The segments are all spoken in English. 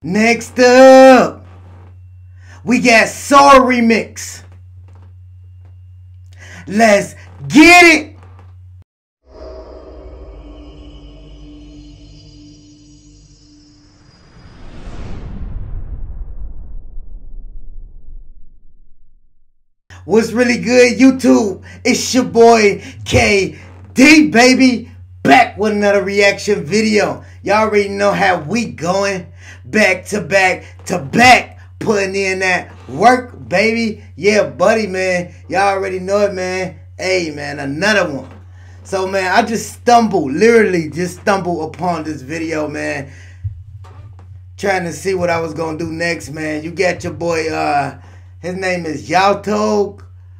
Next up, we got Soar Remix. Let's get it. What's really good, YouTube? It's your boy KD, baby, back with another reaction video. Y'all already know how we going, back to back to back, putting in that work, baby. Yeah, buddy, man. Y'all already know it, man. Hey, man, another one. So, man, I just literally just stumbled upon this video, man, trying to see what I was gonna do next, man. You got your boy, his name is Yaltog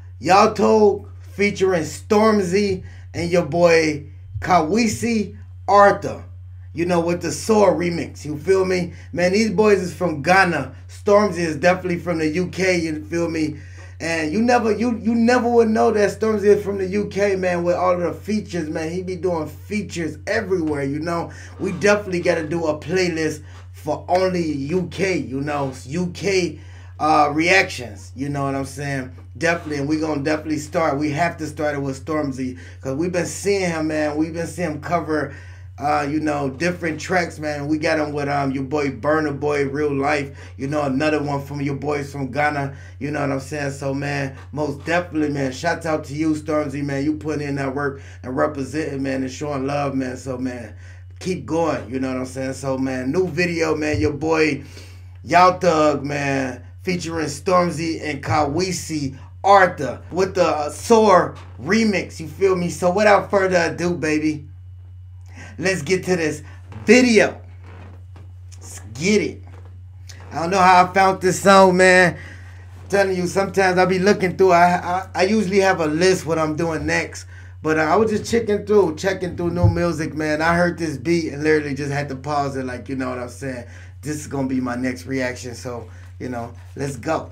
featuring Stormzy and your boy Kawisi Arthur. You know, with the Soar remix. You feel me? Man, these boys is from Ghana. Stormzy is definitely from the UK, you feel me? And you never would know that Stormzy is from the UK, man, with all of the features, man. He be doing features everywhere, you know. We definitely gotta do a playlist for only UK, you know, UK reactions, you know what I'm saying? Definitely, and we're gonna definitely start. We have to start it with Stormzy, because we've been seeing him, man. We've been seeing him cover you know, different tracks, man. We got him with your boy Burna Boy, Real Life, you know, another one from your boys from Ghana, you know what I'm saying? So, man, most definitely, man, shouts out to you, Stormzy, man. You putting in that work and representing, man, and showing love, man. So, man, keep going, you know what I'm saying? So, man, new video, man, your boy Yaltog, man, featuring Stormzy and Kawisi Arthur with the Soar remix, you feel me? So, without further ado, baby, let's get to this video. Let's get it. I don't know how I found this song, man. I'm telling you, sometimes I be looking through. I usually have a list what I'm doing next. But I was just checking through new music, man. I heard this beat and literally just had to pause it, like, you know what I'm saying? This is going to be my next reaction. So, you know, let's go.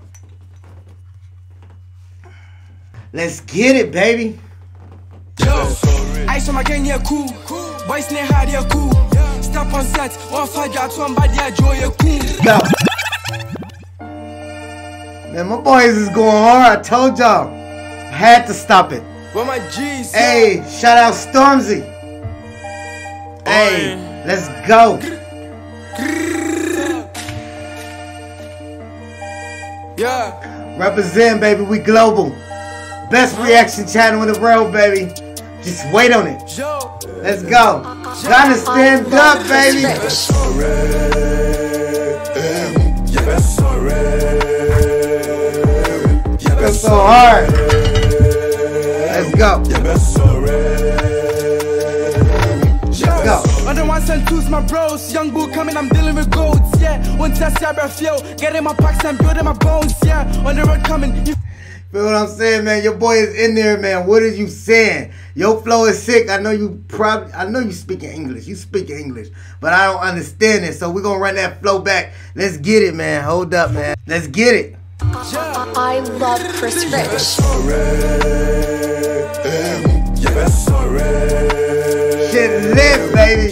Let's get it, baby. Yo, Ice on my gang, yeah, cool. Boys near hard, yeah, cool. Step on set, one fire out, one body, yeah, joy, yeah, cool. Go. Man, my boys is going hard. I told y'all. I had to stop it. Where my G's? Hey, shout out Stormzy. Hey, let's go. Yeah. Represent, baby. We global. Best reaction channel in the world, baby. Just wait on it. Let's go. Gotta stand up, baby. That's so hard. Let's go. Let's go. Under ones and twos, my bros. Young bull coming, I'm dealing with goats. Yeah. One test, yeah, I feel. Getting my packs and building my bones. Yeah. On the road coming. Feel what I'm saying, man? Your boy is in there, man. What are you saying? Your flow is sick. I know you speaking English. You speak English, but I don't understand it. So we're gonna run that flow back. Let's get it, man. Hold up, man. Let's get it. I love Chris Rich. Shit lit, baby.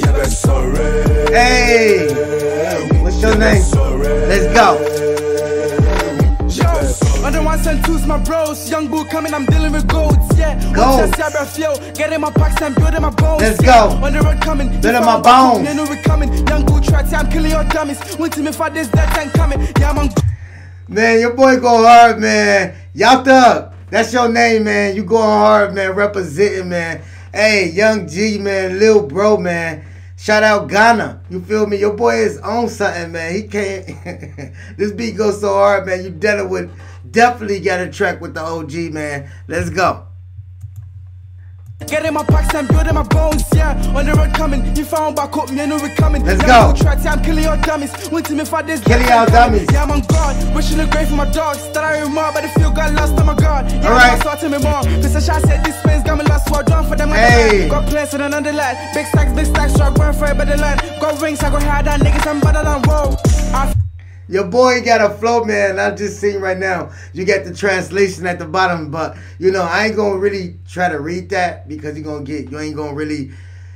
Hey, what's your name? Let's go. Under ones and twos, my bros. Young bull coming, I'm dealing with goats. Yeah. Go. Getting my packs and building my bones. Let's go. On the road coming, building my bones. You know we coming. Young bull tracks, I'm killing your dummies. Went to me for this, that time coming. Yeah, man, your boy go hard, man. Yaltog, that's your name, man. You going hard, man. Representing, man. Hey, Young G, man. Lil bro, man. Shout out Ghana. You feel me? Your boy is on something, man. He can't. This beat goes so hard, man. You definitely got a track with the OG, man. Let's go. Getting my packs and building my bones, yeah. On the road coming, you found back up, you know we coming. Let's go. Tracks, yeah, I'm killing your dummies. Went to me for this. Killing your dummies. Yeah, I'm on guard. Wishing the grave for my dogs. That I remember, but the field got lost on my guard. Yeah, alright. So me more. Cause the shot said this space got me lost, so I drawn for them. Hey. Got plans on another line. Big stacks, so I going for a better line. Got rings, I go hard on niggas, I'm better than whoa. Your boy got a flow, man. I just seen right now. You got the translation at the bottom, but you know I ain't gonna really try to read that because you ain't gonna really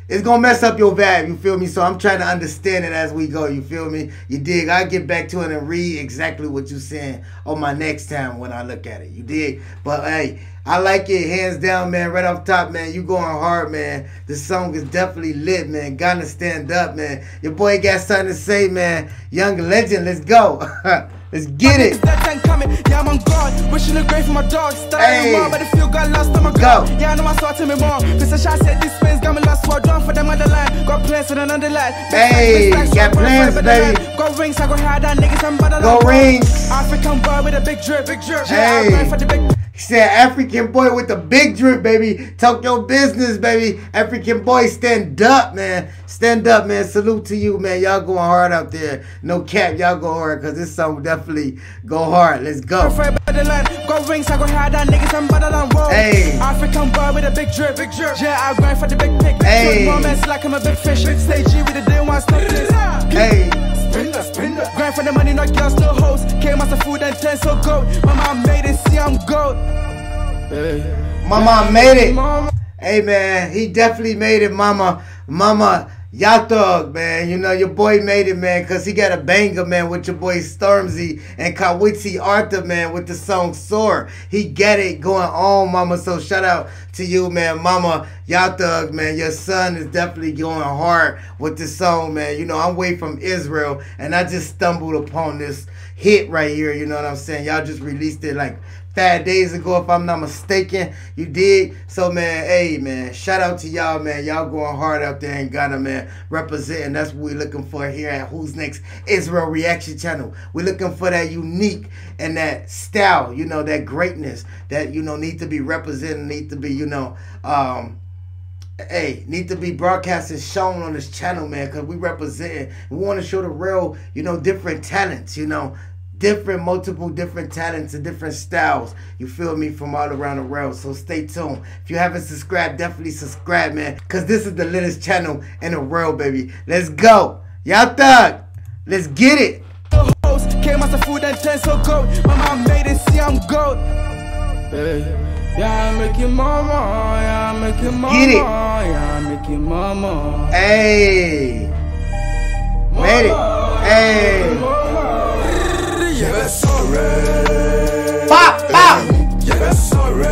it's gonna mess up your vibe, you feel me? So I'm trying to understand it as we go, you feel me? You dig? I'll get back to it and read exactly what you're saying on my next time when I look at it, you dig? But hey, I like it, hands down, man. Right off top, man, you going hard, man. This song is definitely lit, man. Gotta stand up, man. Your boy got something to say, man. Young legend, let's go. Let's get it. Yeah, I'm on guard. Wishing the grave for my dog. Hey. But if you got lost, I'm a Go. Yeah, I know my thought to me more. Cause the shot said this space got me lost. So I drawn for them underline. Got plans for the underline. Hey, got plans, baby. Got rings, I go hard on niggas. I'm better Go rings. African boy with a big drip. Big drip. Hey. Yeah, I'm for the big. He said, African boy with the big drip, baby. Talk your business, baby. African boy, stand up, man. Stand up, man. Salute to you, man. Y'all going hard out there. No cap, y'all go hard, because this song definitely go hard. Let's go. Got rings, I go hard on niggas. I'm better than roll. Hey. African boy with a big drip. Big drip. Yeah, I grind for the big pick. Hey. Moments like I'm a big fish. Big stage G with the day one stop this. Hey. Grind for the money, no girls, no hoes. Came out of food and 10 so gold. My mom made it, see I'm gold. My mom made it. Hey, man, he definitely made it, mama. Mama, y'all thug, man. You know, your boy made it, man, because he got a banger, man, with your boy Stormzy and Kawisi Arthur, man, with the song Soar. He got it going on, mama. So shout out to you, man. Mama, y'all thug, man. Your son is definitely going hard with this song, man. You know, I'm way from Israel, and I just stumbled upon this hit right here. You know what I'm saying? Y'all just released it like 5 days ago, if I'm not mistaken. You did. So, man, hey, man, shout out to y'all, man. Y'all going hard out there in Ghana, man. Representing. That's what we're looking for here at Who's Next Israel Reaction Channel. We're looking for that unique and that style, you know, that greatness that, you know, need to be represented, need to be, you know, hey, need to be broadcast and shown on this channel, man, because we represent. We want to show the real, you know, different talents, you know, multiple different talents and different styles, you feel me, from all around the world. So stay tuned. If you haven't subscribed, definitely subscribe, man, because this is the latest channel in the world, baby. Let's go. Y'all thug. Let's get it. Came out of food and 10 so gold. My mom made it, see I'm gold. Yeah, I make your mama. Yeah, I make your mama. Get it. Yeah, I make your mama. Hey. Made it. Hey. Yes, alright. Pop, pop. Yes, alright.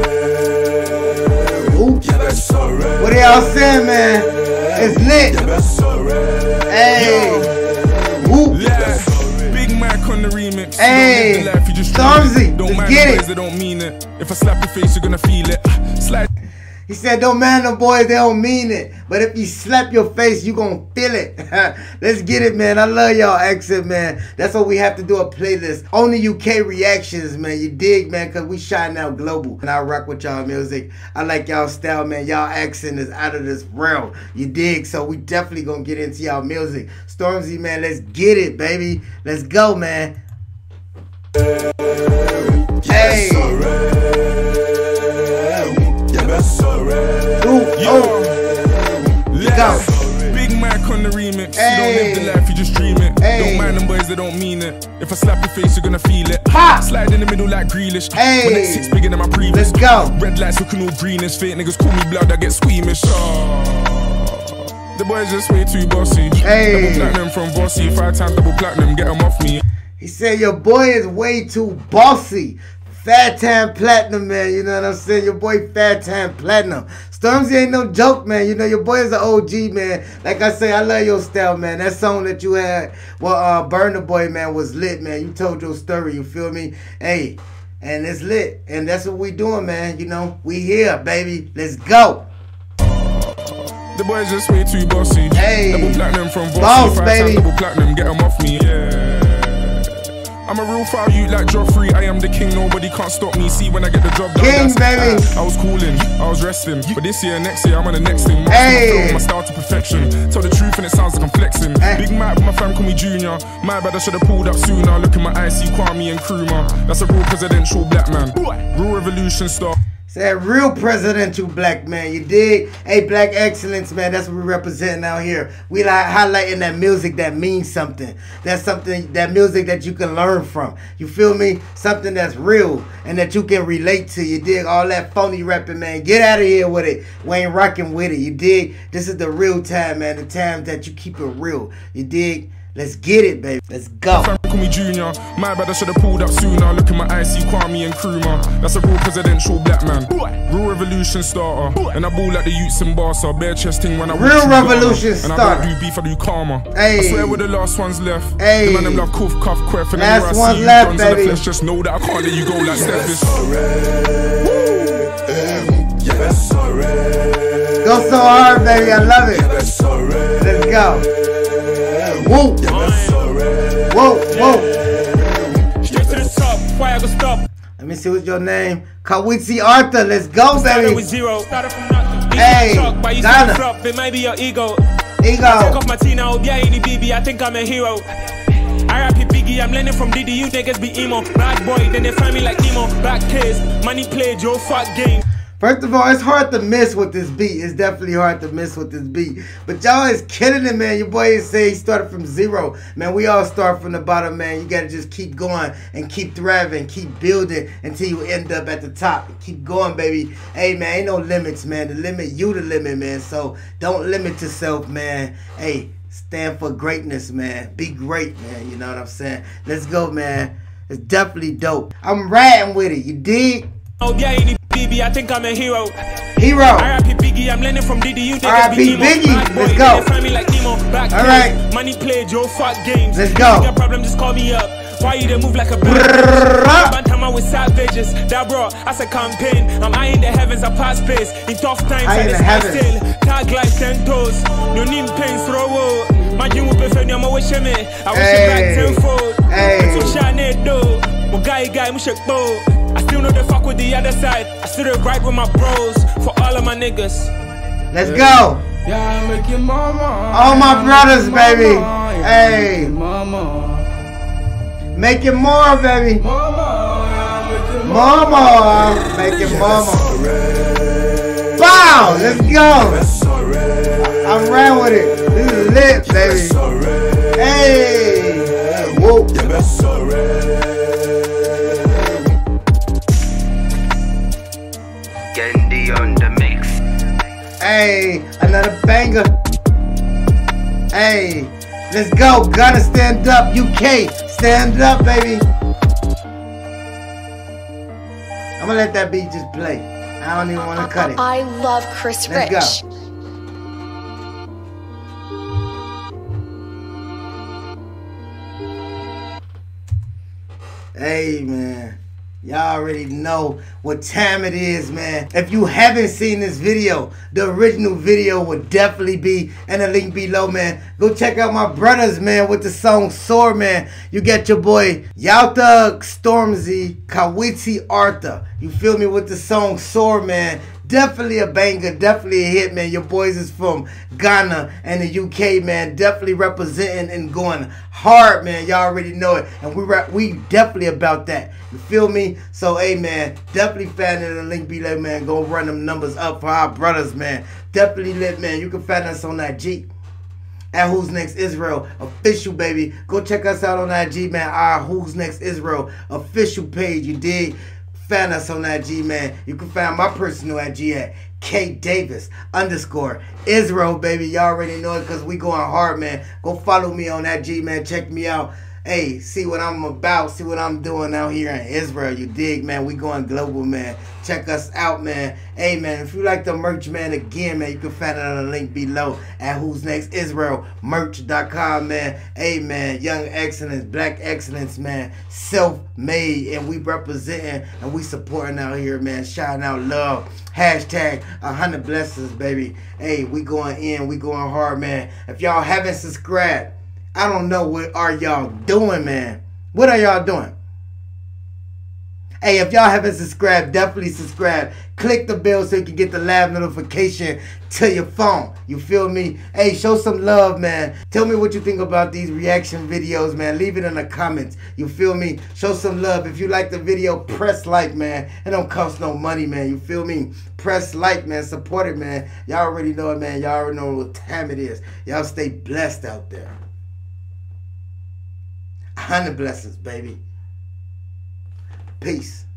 Yes, alright. What are y'all saying, man? It's lit. Yes, alright. Hey. Whoop. Big Mac on the remix. Hey. Stormzy. Let's get it. They don't mean it. If I slap your face, you're gonna feel it. Slide. He said, don't mind them boys, they don't mean it. But if you slap your face, you gonna feel it. Let's get it, man. I love y'all accent, man. That's why we have to do a playlist. Only UK reactions, man. You dig, man? Because we shine out global. And I rock with y'all music. I like y'all style, man. Y'all accent is out of this world. You dig? So we definitely gonna get into y'all music. Stormzy, man, let's get it, baby. Let's go, man. Hey. Big Mac on the remix. Hey. You don't live the life, you just dream it. Hey. Don't mind them boys, they don't mean it. If I slap your face, you're gonna feel it. Ha. Slide in the middle like Grealish. Hey. When it's 6 bigger than my previous. Let's go. Red lights looking all greenish. Fake niggas call me blood, I get squeamish. The boys just way too bossy. Hey. Double platinum from Bossy. 5 times double platinum, get them off me. He said your boy is way too bossy. Fat Time Platinum, man. You know what I'm saying? Your boy Fat Time Platinum. Stormzy ain't no joke, man. You know, your boy is an OG, man. Like I say, I love your style, man. That song that you had, well, Burna Boy, man, was lit, man. You told your story, you feel me? Hey, and it's lit. And that's what we doing, man. You know, we here, baby. Let's go. The boys just way too bossy. Hey. Double platinum from Bossy. Boss, 5 baby. times double platinum, get them off me. Yeah. I'm a real foul you like Joffrey. I am the king, nobody can't stop me. See when I get the job done. King, baby. I was cooling, I was resting. But this year, next year, I'm on the next thing. Hey. My style to perfection. Tell the truth and it sounds like I'm flexing. Hey. Big Mac, my fam call me Junior. My bad, I should have pulled up sooner. Look at my eyes, see Kwame and Nkrumah. That's a real presidential black man. Real revolution star. It's that real presidential black, man. You dig? Hey, black excellence, man. That's what we representing out here. We like highlighting that music that means something. That's something, that music that you can learn from. You feel me? Something that's real and that you can relate to. You dig? All that phony rapping, man. Get out of here with it. We ain't rocking with it. You dig? This is the real time, man. The time that you keep it real. You dig? Let's get it, baby. Let's go. Call me Junior. My bad, I should have pulled up sooner. Look in my eyes, see Kwame and Nkrumah. That's a real presidential black man. Real revolution starter. And I ball like the youths in Barca. Bare chest thing when I real revolution starter. And I don't do beef, I do karma. Hey. I swear we're the last ones left. Hey. The man them love cuff, cuff, quaff. And last I ones see left, you baby. flesh, just know that I can't let you go like Steph. Go so hard, baby. I love it. Let's go. Whoa. Whoa, whoa. Straight to the top, why I go stop? Let me see what's your name. Kawisi Arthur. Let's go, baby. With zero. Started from nothing. Hey, but you Ghana. flop. It might be your ego. Ego. I take off my T now, yeah, any BB. I think I'm a hero. R.I.P. Biggie, I'm learning from Diddy. You niggas be emo. Bad boy, then they find me like emo. Back kids, money played, your fuck game. First of all, it's hard to miss with this beat. It's definitely hard to miss with this beat. But y'all is killing it, man. Your boy say he started from zero. Man, we all start from the bottom, man. You got to just keep going and keep thriving, keep building until you end up at the top. Keep going, baby. Hey, man, ain't no limits, man. The limit, you the limit, man. So don't limit yourself, man. Hey, stand for greatness, man. Be great, man. You know what I'm saying? Let's go, man. It's definitely dope. I'm riding with it. You dig? Oh, yeah, any BB. I think I'm a hero. Hero. R.I.P. Biggie, I'm learning from Diddy. You niggas R.I.P. be emo. Biggie. Bad boy, Let's then go. they find me like emo. Back All kids, right. money played, your fuck games. Let's go. If you got a problem, just call me up. Why you they move like a bad time with savages? That bro, as a campaign. I'm eyeing the heavens, I pass space. In tough times, I just still. Tag like 10 toes. No need pain, throw. My dream will be for you, I'm always shimmy. I wish it back tenfold. Hey. So shine though. My guy, I'm shake though. I still know the fuck with the other side. I still right with my bros. For all of my niggas. Let's go. Yeah, make your mama. All my brothers, baby. Hey. Mama. Make it more, baby. Mama. Make it mama. Bow. Let's go. I'm ran with it. This is lit, baby. Hey. Whoa. Gendy on the mix. Hey, another banger. Hey, let's go. Gotta stand up, UK. Stand up, baby. I'm gonna let that beat just play. I don't even want to cut it. I love Chris Rich. Let's go. Hey, man. Y'all already know what time it is, man. If you haven't seen this video, the original video will definitely be in the link below, man. Go check out my brothers, man, with the song Soar, man. You get your boy Yalta Stormzy, Kawisi Arthur. You feel me, with the song Soar, man. Definitely a banger, definitely a hit, man. Your boys is from Ghana and the UK, man. Definitely representing and going hard, man. Y'all already know it. And we definitely about that. You feel me? So, hey, man, definitely find it in the link below, man. Go run them numbers up for our brothers, man. Definitely lit, man. You can find us on IG at Who's Next Israel official, baby. Go check us out on IG, man. Our Who's Next Israel official page. You dig? Find us on IG, man. You can find my personal IG at KDavis_Israel, baby. Y'all already know it because we going hard, man. Go follow me on IG, man. Check me out. Hey, see what I'm about. See what I'm doing out here in Israel. You dig, man? We going global, man. Check us out, man. Hey, man, if you like the merch, man, again, man, you can find it on the link below at Who's Next Israel merch.com, man. Hey, man, young excellence, black excellence, man. Self-made, and we representing and we supporting out here, man. Shouting out love. Hashtag 100 blessings, baby. Hey, we going in. We going hard, man. If y'all haven't subscribed, I don't know what are y'all doing, man. What are y'all doing? Hey, if y'all haven't subscribed, definitely subscribe. Click the bell so you can get the live notification to your phone. You feel me? Hey, show some love, man. Tell me what you think about these reaction videos, man. Leave it in the comments. You feel me? Show some love. If you like the video, press like, man. It don't cost no money, man. You feel me? Press like, man. Support it, man. Y'all already know it, man. Y'all already know what time it is. Y'all stay blessed out there. 100 blessings, baby. Peace.